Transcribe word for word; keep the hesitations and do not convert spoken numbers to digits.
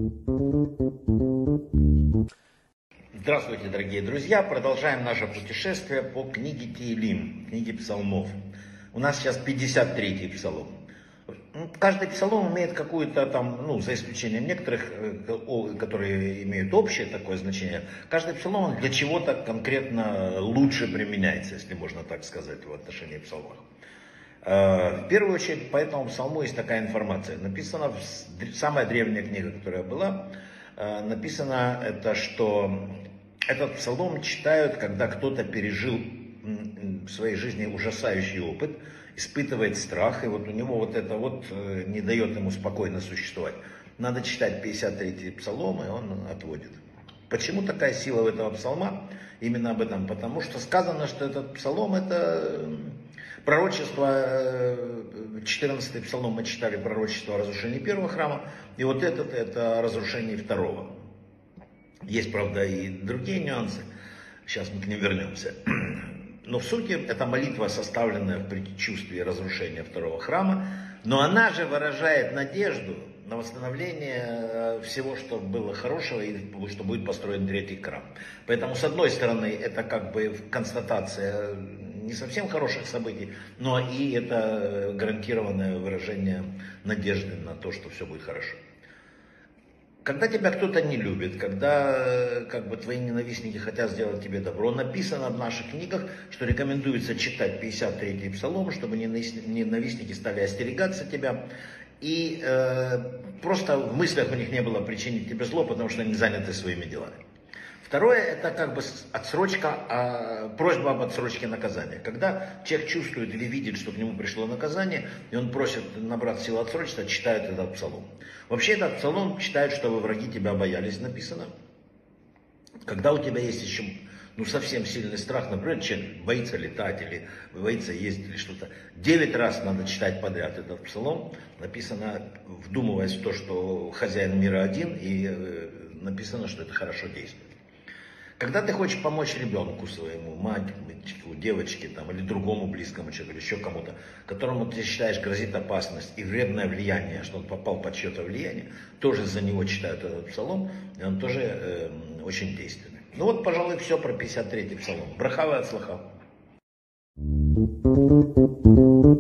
Здравствуйте, дорогие друзья! Продолжаем наше путешествие по книге Теилим, книге псалмов. У нас сейчас пятьдесят третий псалом. Каждый псалом имеет какую-то там, ну, за исключением некоторых, которые имеют общее такое значение, каждый псалом для чего-то конкретно лучше применяется, если можно так сказать, в отношении псалмов. В первую очередь, по этому псалму есть такая информация. Написана, самая древняя книга, которая была, написано это, что этот псалом читают, когда кто-то пережил в своей жизни ужасающий опыт, испытывает страх, и вот у него вот это вот не дает ему спокойно существовать. Надо читать пятьдесят третий псалом, и он отводит. Почему такая сила у этого псалма? Именно об этом, потому что сказано, что этот псалом это пророчество, четырнадцатый псалом мы читали пророчество о разрушении первого храма, и вот этот это о разрушении второго. Есть, правда, и другие нюансы, сейчас мы к ним вернемся. Но в сути это молитва, составленная в предчувствии разрушения второго храма, но она же выражает надежду на восстановление всего, что было хорошего и что будет построен третий храм. Поэтому, с одной стороны, это как бы констатация не совсем хороших событий, но и это гарантированное выражение надежды на то, что все будет хорошо. Когда тебя кто-то не любит, когда как бы твои ненавистники хотят сделать тебе добро, написано в наших книгах, что рекомендуется читать пятьдесят третий псалом, чтобы ненавистники стали остерегаться тебя. И э, просто в мыслях у них не было причинить тебе зло, потому что они заняты своими делами. Второе, это как бы отсрочка, а, просьба об отсрочке наказания. Когда человек чувствует или видит, что к нему пришло наказание, и он просит набраться сил отсрочиться, читает этот псалом. Вообще этот псалом читают, чтобы враги тебя боялись, написано. Когда у тебя есть еще ну, совсем сильный страх, например, человек боится летать или боится ездить или что-то, девять раз надо читать подряд этот псалом. Написано, вдумываясь в то, что хозяин мира один, и э, написано, что это хорошо действует. Когда ты хочешь помочь ребенку своему, мальчику, девочке там, или другому близкому человеку, или еще кому-то, которому ты считаешь грозит опасность и вредное влияние, что он попал под чье-то влияние, тоже за него читают этот псалом, и он тоже э, очень действенный. Ну вот, пожалуй, все про пятьдесят третий псалом. Браха ве ацлаха.